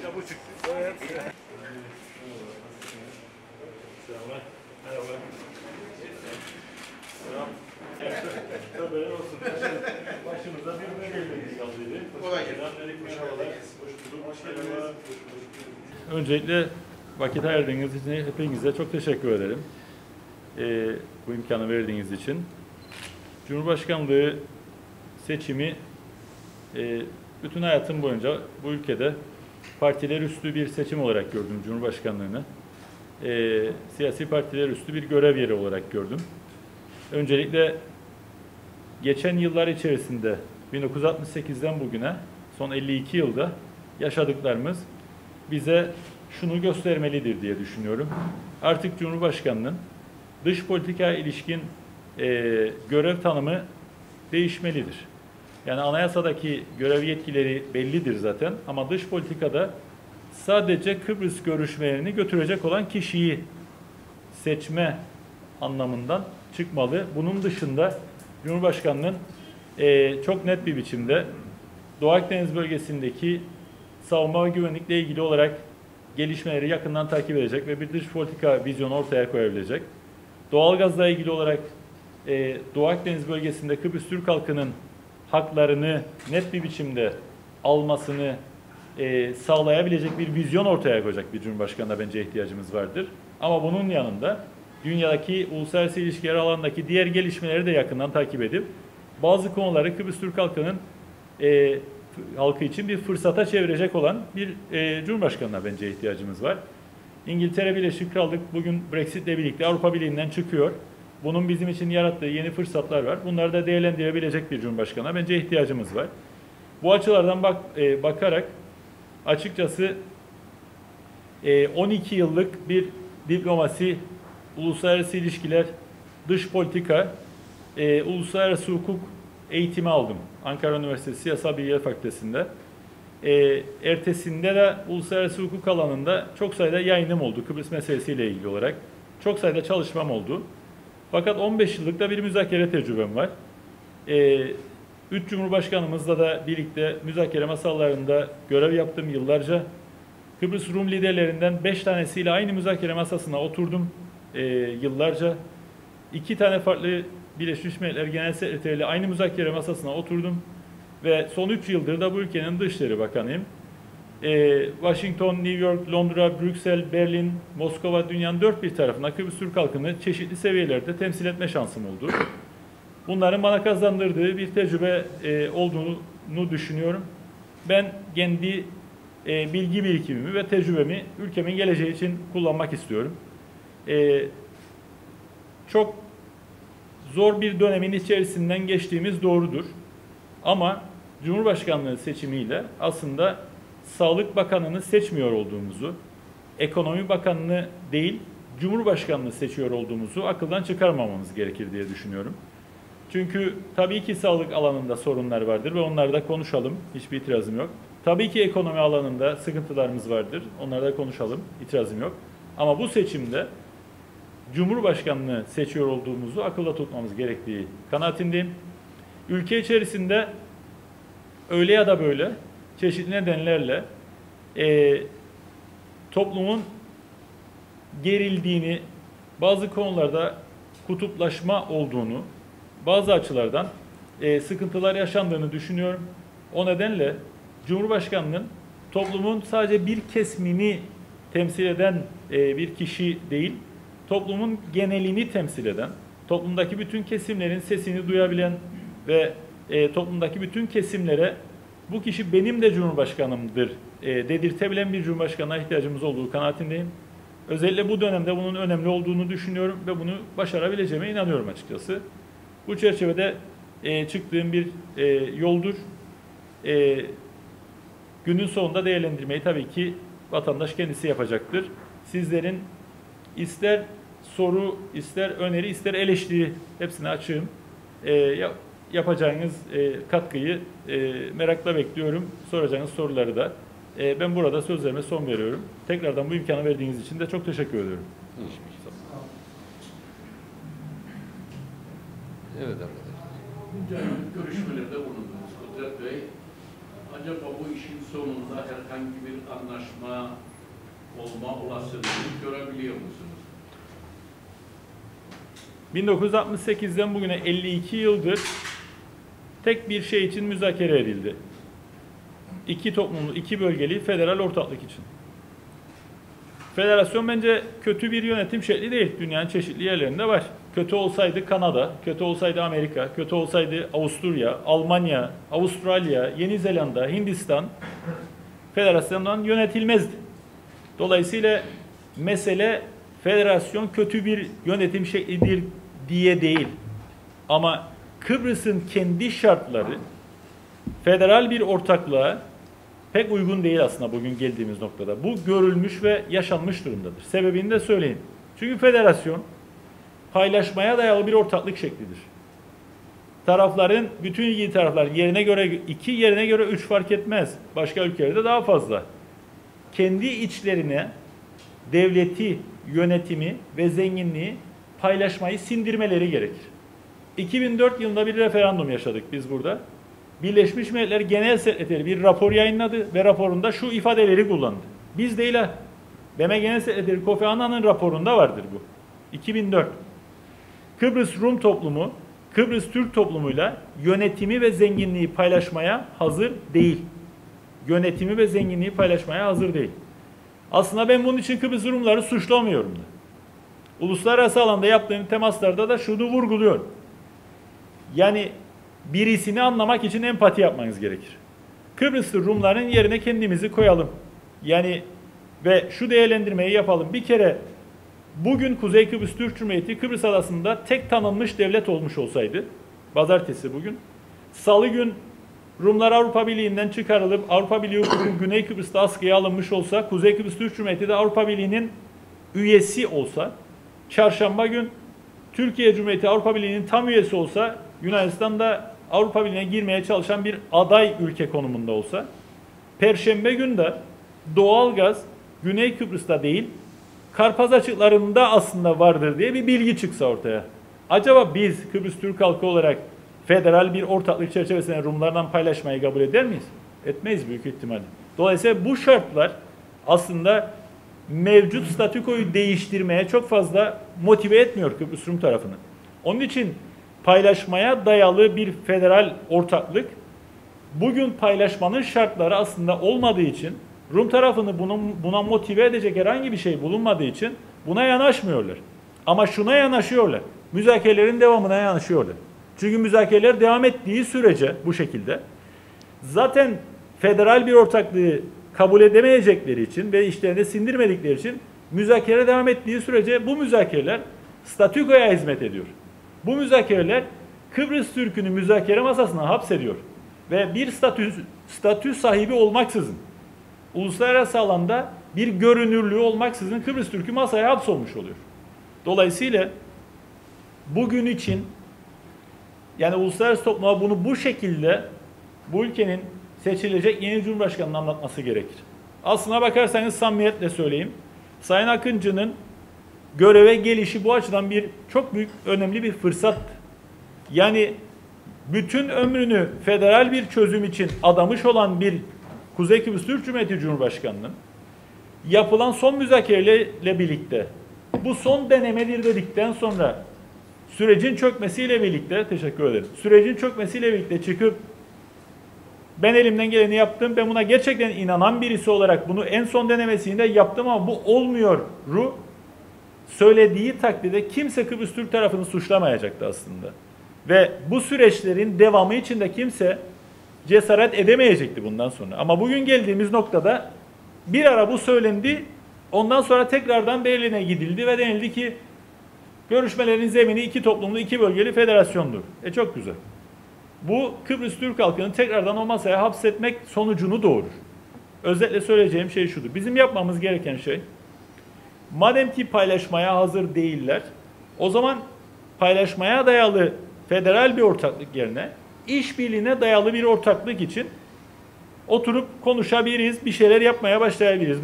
İşte bu çıktı. Evet. Selamlar. Merhaba. Selam. Tabii olsun. Başımıza bir gelmedi kaldıydı. Kolay gelsin. Öncelikle vakit ayırdığınız için hepinize çok teşekkür ederim. Bu imkanı verdiğiniz için. Cumhurbaşkanlığı seçimi bütün hayatım boyunca bu ülkede partiler üstü bir seçim olarak gördüm Cumhurbaşkanlığını. Siyasi partiler üstü bir görev yeri olarak gördüm. Öncelikle geçen yıllar içerisinde 1968'den bugüne son 52 yılda yaşadıklarımız bize şunu göstermelidir diye düşünüyorum. Artık Cumhurbaşkanı'nın dış politika ilişkin görev tanımı değişmelidir. Yani anayasadaki görev yetkileri bellidir zaten ama dış politikada sadece Kıbrıs görüşmelerini götürecek olan kişiyi seçme anlamından çıkmalı. Bunun dışında Cumhurbaşkanı'nın çok net bir biçimde Doğu Akdeniz bölgesindeki savunma ve güvenlikle ilgili olarak gelişmeleri yakından takip edecek ve bir dış politika vizyonu ortaya koyabilecek. Doğalgazla ilgili olarak Doğu Akdeniz bölgesinde Kıbrıs Türk halkının haklarını net bir biçimde almasını sağlayabilecek bir vizyon ortaya koyacak bir Cumhurbaşkanı'na bence ihtiyacımız vardır. Ama bunun yanında dünyadaki uluslararası ilişkiler alanındaki diğer gelişmeleri de yakından takip edip bazı konuları Kıbrıs Türk halkının halkı için bir fırsata çevirecek olan bir Cumhurbaşkanı'na bence ihtiyacımız var. İngiltere Birleşik Krallık bugün Brexit'le birlikte Avrupa Birliği'nden çıkıyor. Bunun bizim için yarattığı yeni fırsatlar var. Bunları da değerlendirebilecek bir Cumhurbaşkanı'na bence ihtiyacımız var. Bu açılardan bakarak açıkçası 12 yıllık bir diplomasi, uluslararası ilişkiler, dış politika, uluslararası hukuk eğitimi aldım. Ankara Üniversitesi Siyasal Bilgiler Fakültesi'nde. Ertesinde de uluslararası hukuk alanında çok sayıda yayınım oldu Kıbrıs meselesiyle ilgili olarak. Çok sayıda çalışmam oldu. Fakat 15 yıllık da bir müzakere tecrübem var. 3 Cumhurbaşkanımızla da birlikte müzakere masalarında görev yaptım yıllarca. Kıbrıs Rum liderlerinden 5 tanesiyle aynı müzakere masasına oturdum yıllarca. 2 tane farklı Birleşmiş Milletler Genel Sekreteriyle aynı müzakere masasına oturdum. Ve son 3 yıldır da bu ülkenin Dışişleri Bakanıyım. Washington, New York, Londra, Brüksel, Berlin, Moskova, dünyanın dört bir tarafına Kıbrıs Türk halkını çeşitli seviyelerde temsil etme şansım oldu. Bunların bana kazandırdığı bir tecrübe olduğunu düşünüyorum. Ben kendi bilgi birikimimi ve tecrübemi ülkemin geleceği için kullanmak istiyorum. Çok zor bir dönemin içerisinden geçtiğimiz doğrudur. Ama Cumhurbaşkanlığı seçimiyle aslında Sağlık Bakanı'nı seçmiyor olduğumuzu, Ekonomi Bakanı'nı değil, Cumhurbaşkanı'nı seçiyor olduğumuzu akıldan çıkarmamamız gerekir diye düşünüyorum. Çünkü tabii ki sağlık alanında sorunlar vardır ve onları da konuşalım. Hiçbir itirazım yok. Tabii ki ekonomi alanında sıkıntılarımız vardır. Onları da konuşalım. İtirazım yok. Ama bu seçimde Cumhurbaşkanı'nı seçiyor olduğumuzu akılda tutmamız gerektiği kanaatindeyim. Ülke içerisinde öyle ya da böyle çeşitli nedenlerle toplumun gerildiğini, bazı konularda kutuplaşma olduğunu, bazı açılardan sıkıntılar yaşandığını düşünüyorum. O nedenle Cumhurbaşkanı'nın toplumun sadece bir kesimini temsil eden bir kişi değil, toplumun genelini temsil eden, toplumdaki bütün kesimlerin sesini duyabilen ve toplumdaki bütün kesimlere bu kişi benim de Cumhurbaşkanımdır dedirtebilen bir Cumhurbaşkanı'na ihtiyacımız olduğu kanaatindeyim. Özellikle bu dönemde bunun önemli olduğunu düşünüyorum ve bunu başarabileceğime inanıyorum açıkçası. Bu çerçevede çıktığım bir yoldur. Günün sonunda değerlendirmeyi tabii ki vatandaş kendisi yapacaktır. Sizlerin ister soru, ister öneri, ister eleştiri hepsine açığım. Yapacağınız katkıyı merakla bekliyorum. Soracağınız soruları da. Ben burada sözlerime son veriyorum. Tekrardan bu imkanı verdiğiniz için de çok teşekkür ediyorum. Evet arkadaşlar. Görüşmelerde bulundunuz Kudret Bey. acaba bu işin sonunda herhangi bir anlaşma olma olasılığını görebiliyor musunuz? 1968'den bugüne 52 yıldır tek bir şey için müzakere edildi. İki toplumlu, iki bölgeli federal ortaklık için. Federasyon bence kötü bir yönetim şekli değil. Dünyanın çeşitli yerlerinde var. Kötü olsaydı Kanada, kötü olsaydı Amerika, kötü olsaydı Avusturya, Almanya, Avustralya, Yeni Zelanda, Hindistan federasyondan yönetilmezdi. Dolayısıyla mesele federasyon kötü bir yönetim şeklidir diye değil. Ama Kıbrıs'ın kendi şartları federal bir ortaklığa pek uygun değil aslında bugün geldiğimiz noktada. Bu görülmüş ve yaşanmış durumdadır. Sebebini de söyleyeyim. Çünkü federasyon paylaşmaya dayalı bir ortaklık şeklidir. Tarafların, bütün ilgili taraflar yerine göre 2, yerine göre 3 fark etmez. Başka ülkelerde daha fazla. Kendi içlerine devleti, yönetimi ve zenginliği paylaşmayı sindirmeleri gerekir. 2004 yılında bir referandum yaşadık biz burada. Birleşmiş Milletler Genel Sekreteri bir rapor yayınladı ve raporunda şu ifadeleri kullandı. Biz değil ha. BM Genel Sekreteri Kofi Annan'ın raporunda vardır bu. 2004. Kıbrıs Rum toplumu, Kıbrıs Türk toplumuyla yönetimi ve zenginliği paylaşmaya hazır değil. Yönetimi ve zenginliği paylaşmaya hazır değil. Aslında ben bunun için Kıbrıs Rumları suçlamıyorum da. Uluslararası alanda yaptığım temaslarda da şunu vurguluyorum. Yani birisini anlamak için empati yapmanız gerekir. Kıbrıslı Rumların yerine kendimizi koyalım. Yani ve şu değerlendirmeyi yapalım. Bir kere bugün Kuzey Kıbrıs Türk Cumhuriyeti Kıbrıs Adası'nda tek tanınmış devlet olmuş olsaydı, pazartesi bugün, salı gün Rumlar Avrupa Birliği'nden çıkarılıp Avrupa Birliği hukuku Güney Kıbrıs'ta askıya alınmış olsa, Kuzey Kıbrıs Türk Cumhuriyeti de Avrupa Birliği'nin üyesi olsa, çarşamba gün Türkiye Cumhuriyeti Avrupa Birliği'nin tam üyesi olsa, Yunanistan'da Avrupa Birliği'ne girmeye çalışan bir aday ülke konumunda olsa, Perşembe günü de doğalgaz Güney Kıbrıs'ta değil, Karpaz açıklarında aslında vardır diye bir bilgi çıksa ortaya. Acaba biz Kıbrıs Türk halkı olarak federal bir ortaklık çerçevesinde Rumlardan paylaşmayı kabul eder miyiz? Etmeyiz büyük ihtimalle. Dolayısıyla bu şartlar aslında mevcut statükoyu değiştirmeye çok fazla motive etmiyor Kıbrıs Rum tarafını. Onun için paylaşmaya dayalı bir federal ortaklık bugün paylaşmanın şartları aslında olmadığı için Rum tarafını buna motive edecek herhangi bir şey bulunmadığı için buna yanaşmıyorlar. Ama şuna yanaşıyorlar. Müzakerelerin devamına yanaşıyorlar. Çünkü müzakereler devam ettiği sürece bu şekilde zaten federal bir ortaklığı kabul edemeyecekleri için ve işlerine sindirmedikleri için müzakere devam ettiği sürece bu müzakereler statükoya hizmet ediyor. Bu müzakereler Kıbrıs Türk'ünü müzakere masasına hapsediyor. Ve bir statü sahibi olmaksızın, uluslararası alanda bir görünürlüğü olmaksızın Kıbrıs Türk'ü masaya hapsolmuş oluyor. Dolayısıyla bugün için yani uluslararası topluma bunu bu şekilde bu ülkenin seçilecek yeni Cumhurbaşkanı'nın anlatması gerekir. Aslına bakarsanız samimiyetle söyleyeyim. Sayın Akıncı'nın göreve gelişi bu açıdan çok büyük, önemli bir fırsat. Yani bütün ömrünü federal bir çözüm için adamış olan bir Kuzey Kıbrıs Türk Cumhuriyeti Cumhurbaşkanı'nın yapılan son müzakereyle birlikte bu son denemedir dedikten sonra sürecin çökmesiyle birlikte, teşekkür ederim, sürecin çökmesiyle birlikte çıkıp ben elimden geleni yaptım, ben buna gerçekten inanan birisi olarak bunu en son denemesinde yaptım ama bu olmuyor söylediği takdirde kimse Kıbrıs Türk tarafını suçlamayacaktı aslında. Ve bu süreçlerin devamı için de kimse cesaret edemeyecekti bundan sonra. Ama bugün geldiğimiz noktada bir ara bu söylendi, ondan sonra tekrardan Berlin'e gidildi ve denildi ki görüşmelerin zemini iki toplumlu, iki bölgeli federasyondur. Çok güzel. Bu Kıbrıs Türk halkını tekrardan o masaya hapsetmek sonucunu doğurur. Özetle söyleyeceğim şey şudur. Bizim yapmamız gereken şey, madem ki paylaşmaya hazır değiller, o zaman paylaşmaya dayalı federal bir ortaklık yerine işbirliğine dayalı bir ortaklık için oturup konuşabiliriz, bir şeyler yapmaya başlayabiliriz.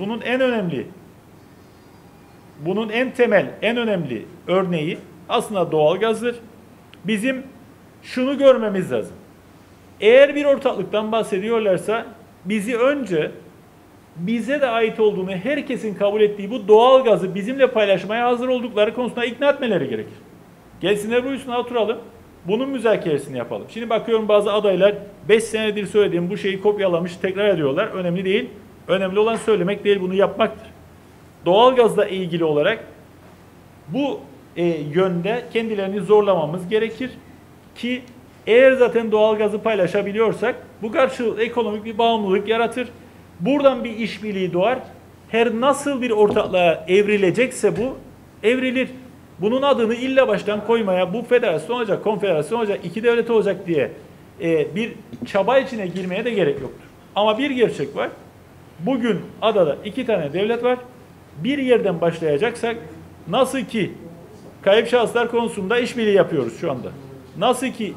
Bunun en temel, en önemli örneği aslında doğalgazdır. Bizim şunu görmemiz lazım. Eğer bir ortaklıktan bahsediyorlarsa bizi önce bize de ait olduğunu herkesin kabul ettiği bu doğal gazı bizimle paylaşmaya hazır oldukları konusunda ikna etmeleri gerekir. Gelsinler bu üstüne oturalım. Bunun müzakeresini yapalım. Şimdi bakıyorum bazı adaylar 5 senedir söylediğim bu şeyi kopyalamış, tekrar ediyorlar. Önemli değil. Önemli olan söylemek değil, bunu yapmaktır. Doğalgazla ilgili olarak bu yönde kendilerini zorlamamız gerekir ki eğer zaten doğalgazı paylaşabiliyorsak bu karşılıklı ekonomik bir bağımlılık yaratır. Buradan bir işbirliği doğar. Her nasıl bir ortaklığa evrilecekse bu evrilir. Bunun adını illa baştan koymaya, bu federasyon olacak, konfederasyon olacak, iki devlet olacak diye bir çaba içine girmeye de gerek yoktur. Ama bir gerçek var. Bugün adada 2 tane devlet var. Bir yerden başlayacaksak nasıl ki kayıp şahıslar konusunda işbirliği yapıyoruz şu anda. Nasıl ki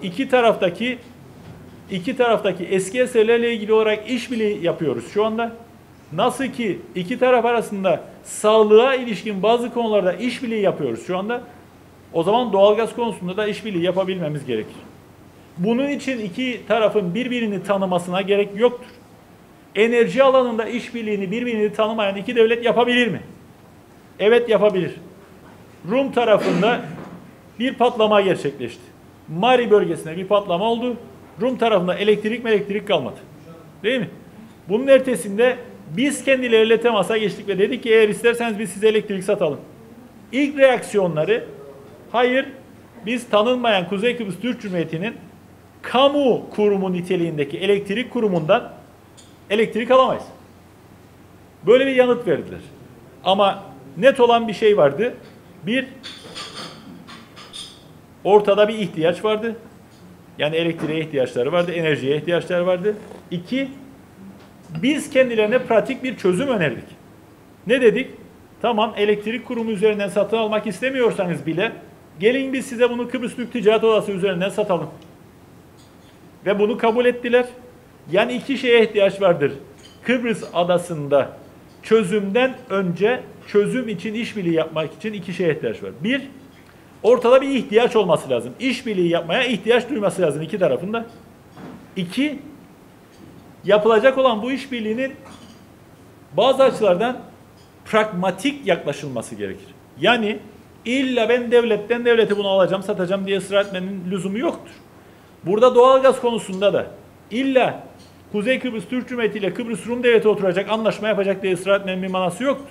iki taraftaki eski eserlerle ilgili olarak işbirliği yapıyoruz şu anda. Nasıl ki iki taraf arasında sağlığa ilişkin bazı konularda işbirliği yapıyoruz şu anda. O zaman doğalgaz konusunda da işbirliği yapabilmemiz gerekir. Bunun için iki tarafın birbirini tanımasına gerek yoktur. Enerji alanında işbirliğini birbirini tanımayan iki devlet yapabilir mi? Evet, yapabilir. Rum tarafında bir patlama gerçekleşti. Mari bölgesinde bir patlama oldu. Rum tarafında elektrik kalmadı. Değil mi? Bunun ertesinde biz kendileriyle temasa geçtik ve dedik ki eğer isterseniz biz size elektrik satalım. İlk reaksiyonları hayır, biz tanınmayan Kuzey Kıbrıs Türk Cumhuriyeti'nin kamu kurumu niteliğindeki elektrik kurumundan elektrik alamayız. Böyle bir yanıt verdiler. Ama net olan bir şey vardı. Bir, ortada bir ihtiyaç vardı. Yani elektriğe ihtiyaçları vardı, enerjiye ihtiyaçları vardı. İki, biz kendilerine pratik bir çözüm önerdik. Ne dedik? Tamam, elektrik kurumu üzerinden satın almak istemiyorsanız bile gelin biz size bunu Kıbrıs Türk Ticaret Odası üzerinden satalım. Ve bunu kabul ettiler. Yani iki şeye ihtiyaç vardır. Kıbrıs adasında çözümden önce çözüm için işbirliği yapmak için iki şeye ihtiyaç var. Bir, ortada bir ihtiyaç olması lazım. İşbirliği yapmaya ihtiyaç duyması lazım iki tarafında. İki, yapılacak olan bu işbirliğinin bazı açılardan pragmatik yaklaşılması gerekir. Yani illa ben devletten devlete bunu alacağım, satacağım diye ısrar etmenin lüzumu yoktur. Burada doğalgaz konusunda da illa Kuzey Kıbrıs Türk Cumhuriyeti ile Kıbrıs Rum Devleti oturacak, anlaşma yapacak diye ısrar etmenin bir manası yoktur.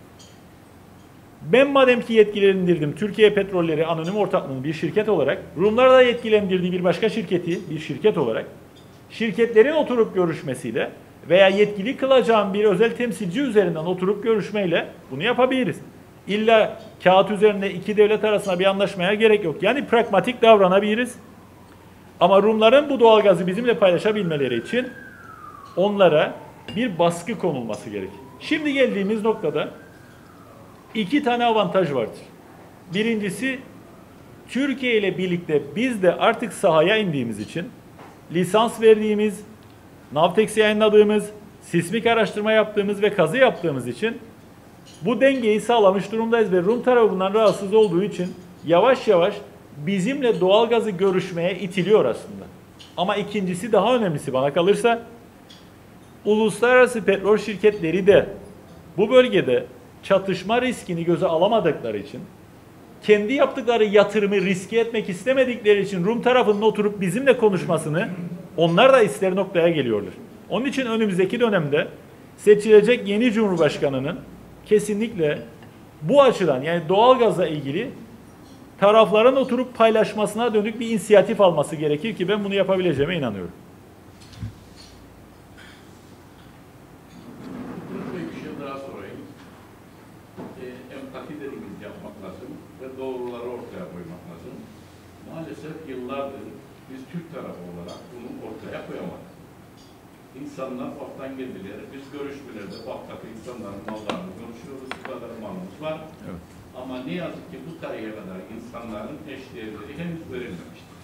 Ben madem ki yetkilendirdim Türkiye Petrolleri Anonim Ortaklığı'nın bir şirket olarak, Rumlar da yetkilendirdiği bir başka şirketi bir şirket olarak, şirketlerin oturup görüşmesiyle veya yetkili kılacağım bir özel temsilci üzerinden oturup görüşmeyle bunu yapabiliriz. İlla kağıt üzerinde iki devlet arasında bir anlaşmaya gerek yok. Yani pragmatik davranabiliriz. Ama Rumların bu doğalgazı bizimle paylaşabilmeleri için onlara bir baskı konulması gerekir. Şimdi geldiğimiz noktada iki tane avantaj vardır. Birincisi, Türkiye ile birlikte biz de artık sahaya indiğimiz için lisans verdiğimiz, Navtex yayınladığımız, sismik araştırma yaptığımız ve kazı yaptığımız için bu dengeyi sağlamış durumdayız ve Rum tarafı bundan rahatsız olduğu için yavaş yavaş bizimle doğalgazı görüşmeye itiliyor aslında. Ama ikincisi, daha önemlisi bana kalırsa, uluslararası petrol şirketleri de bu bölgede çatışma riskini göze alamadıkları için, kendi yaptıkları yatırımı riske etmek istemedikleri için Rum tarafının oturup bizimle konuşmasını onlar da ister noktaya geliyorlar. Onun için önümüzdeki dönemde seçilecek yeni Cumhurbaşkanı'nın kesinlikle bu açıdan, yani doğalgazla ilgili tarafların oturup paylaşmasına dönük bir inisiyatif alması gerekir ki ben bunu yapabileceğime inanıyorum. Bir şey daha sorayım. Empati dediğimiz yapmak lazım ve doğruları ortaya koymak lazım. Maalesef yıllardır biz Türk tarafı olarak bunu ortaya koyamadık. İnsanlar baktan geldiler. Biz görüşmelerde baktaki insanların mallarını konuşuyoruz. Bu kadar malımız var. Evet. Ama ne yazık ki bu tarihe kadar insanların eşdeğerleri henüz verilmemiştir.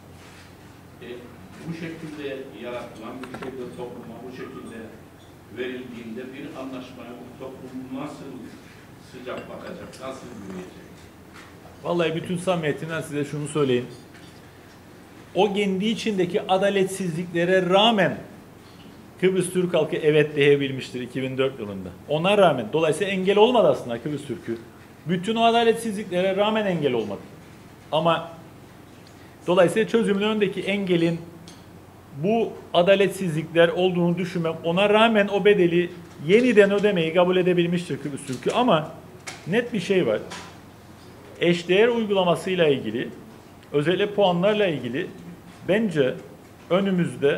Bu şekilde yaratılan bir şekilde topluma bu şekilde verildiğinde bir anlaşmaya bu toplum nasıl sıcak bakacak, nasıl yürüyecek? Vallahi bütün samimiyetimden size şunu söyleyeyim. O kendi içindeki adaletsizliklere rağmen Kıbrıs Türk halkı evet diyebilmiştir 2004 yılında. Ona rağmen, dolayısıyla engel olmadı aslında Kıbrıs Türk'ü. Bütün o adaletsizliklere rağmen engel olmadı. Ama dolayısıyla çözümün önündeki engelin bu adaletsizlikler olduğunu düşünmem. Ona rağmen o bedeli yeniden ödemeyi kabul edebilmiştir Kıbrıs Türk'ü. Ama net bir şey var. Eşdeğer uygulamasıyla ilgili, özellikle puanlarla ilgili bence önümüzde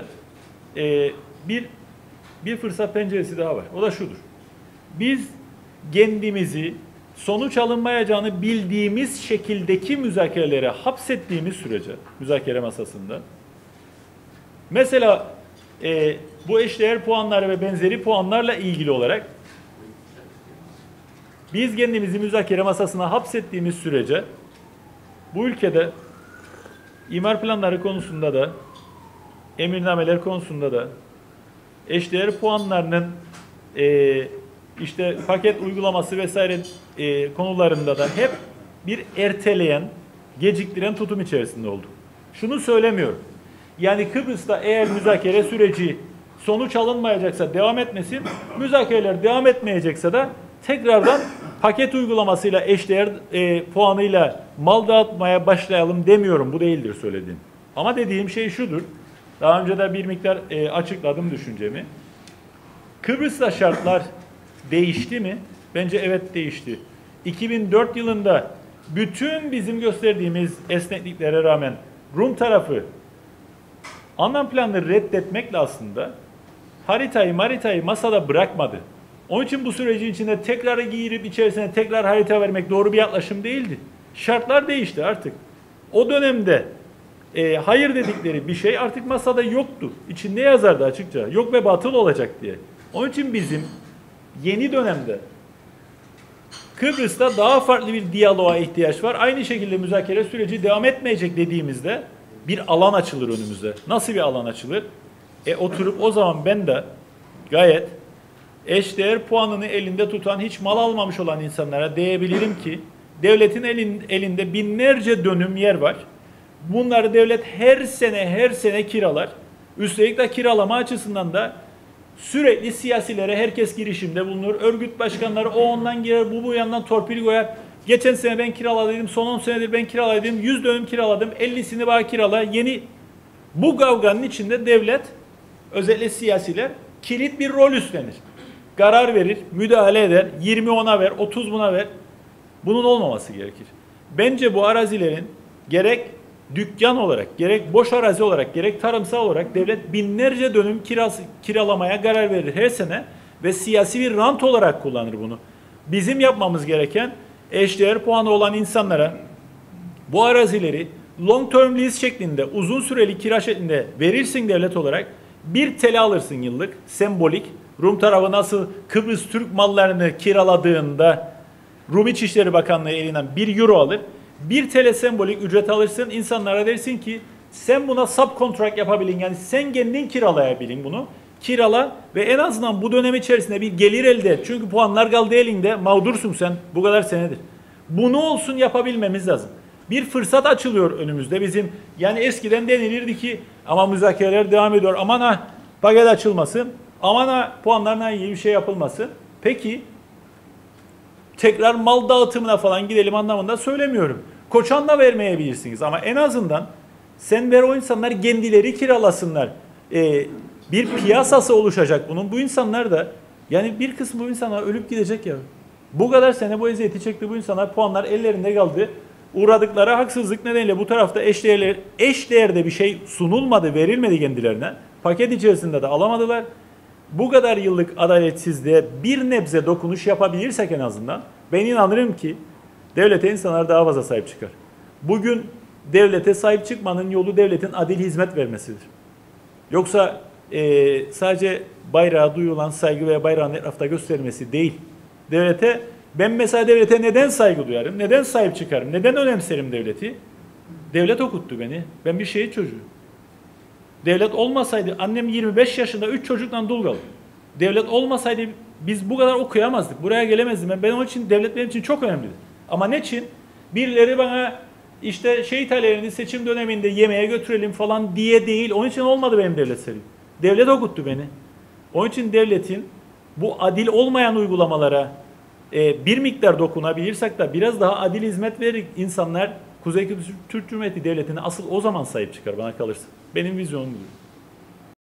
bir fırsat penceresi daha var. O da şudur. Biz kendimizi sonuç alınmayacağını bildiğimiz şekildeki müzakerelere hapsettiğimiz sürece müzakere masasında mesela bu eşdeğer puanlar ve benzeri puanlarla ilgili olarak biz kendimizi müzakere masasına hapsettiğimiz sürece bu ülkede imar planları konusunda da emirnameler konusunda da eşdeğer puanlarının işte paket uygulaması vesaire konularında da hep bir erteleyen, geciktiren tutum içerisinde olduk. Şunu söylemiyorum. Yani Kıbrıs'ta eğer müzakere süreci sonuç alınmayacaksa devam etmesin, müzakereler devam etmeyecekse de tekrardan paket uygulamasıyla eşdeğer puanıyla mal dağıtmaya başlayalım demiyorum. Bu değildir söylediğim. Ama dediğim şey şudur. Daha önce de bir miktar açıkladım düşüncemi. Kıbrıs'ta şartlar değişti mi? Bence evet değişti. 2004 yılında bütün bizim gösterdiğimiz esnekliklere rağmen Rum tarafı anlam planını reddetmekle aslında haritayı masada bırakmadı. Onun için bu sürecin içinde tekrar girip içerisine tekrar harita vermek doğru bir yaklaşım değildi. Şartlar değişti artık. O dönemde hayır dedikleri bir şey artık masada yoktu. İçinde yazardı açıkça. Yok ve batıl olacak diye. Onun için bizim yeni dönemde Kıbrıs'ta daha farklı bir diyaloğa ihtiyaç var. Aynı şekilde müzakere süreci devam etmeyecek dediğimizde bir alan açılır önümüzde. Nasıl bir alan açılır? Oturup o zaman ben de gayet eşdeğer puanını elinde tutan, hiç mal almamış olan insanlara diyebilirim ki devletin elinde binlerce dönüm yer var. Bunları devlet her sene kiralar. Üstelik de kiralama açısından da sürekli siyasilere herkes girişimde bulunur. Örgüt başkanları o ondan girer, bu yandan torpil koyar. Geçen sene ben kiraladıydım, son 10 senedir ben kiraladıydım, 100 dönüm kiraladım, 50'sini bana kirala. Bu kavganın içinde devlet, özellikle siyasiler kilit bir rol üstlenir. Karar verir, müdahale eder, 20 ona ver, 30 buna ver. Bunun olmaması gerekir. Bence bu arazilerin gerek dükkan olarak, gerek boş arazi olarak, gerek tarımsal olarak devlet binlerce dönüm kiralamaya karar verir her sene ve siyasi bir rant olarak kullanır bunu. Bizim yapmamız gereken eşdeğer puanı olan insanlara bu arazileri long term lease şeklinde, uzun süreli kira şeklinde verirsin devlet olarak. Bir TL alırsın yıllık, sembolik. Rum tarafı nasıl Kıbrıs Türk mallarını kiraladığında Rum İçişleri Bakanlığı elinden 1 euro alır. 1 TL sembolik ücret alırsın. İnsanlara dersin ki sen buna subcontract yapabilin. Yani sen kendin kiralayabilin bunu. Kirala ve en azından bu dönem içerisinde bir gelir elde et. Çünkü puanlar kaldı elinde. Mağdursun sen bu kadar senedir. Bunu olsun yapabilmemiz lazım. Bir fırsat açılıyor önümüzde bizim. Yani eskiden denilirdi ki ama müzakereler devam ediyor. Aman ha paket açılmasın. Aman ha puanlarına iyi bir şey yapılmasın. Peki tekrar mal dağıtımına falan gidelim anlamında söylemiyorum. Koçan da vermeyebilirsiniz ama en azından sen ver o insanlar kendileri kiralasınlar. Bir piyasası oluşacak bunun. Bu insanlar da yani bir kısmı bu insanlar ölüp gidecek ya. Bu kadar sene bu eziyeti çekti bu insanlar, puanlar ellerinde kaldı. Uğradıkları haksızlık nedeniyle bu tarafta eşdeğerde bir şey sunulmadı, verilmedi kendilerine. Paket içerisinde de alamadılar. Bu kadar yıllık adaletsizliğe bir nebze dokunuş yapabilirsek en azından ben inanırım ki devlete insanlar daha fazla sahip çıkar. Bugün devlete sahip çıkmanın yolu devletin adil hizmet vermesidir. Yoksa sadece bayrağa duyulan saygı veya bayrağın etrafta gösterilmesi değil. Ben mesela devlete neden saygı duyarım? Neden sahip çıkarım? Neden önemserim devleti? Devlet okuttu beni. Ben bir şehit çocuğu. Devlet olmasaydı, annem 25 yaşında 3 çocukla dul kaldı. Devlet olmasaydı biz bu kadar okuyamazdık. Buraya gelemezdim. Ben onun için devlet benim için çok önemlidir. Ama ne için? Birileri bana işte şehit ailelerini seçim döneminde yemeğe götürelim falan diye değil. Onun için olmadı benim devlet sevgim. Devlet okuttu beni. Onun için devletin bu adil olmayan uygulamalara bir miktar dokunabilirsek de biraz daha adil hizmet vererek insanlar Kuzey Kıbrıs Türk Cumhuriyeti Devleti'ne asıl o zaman sahip çıkar bana kalırsa. Benim vizyonum bu.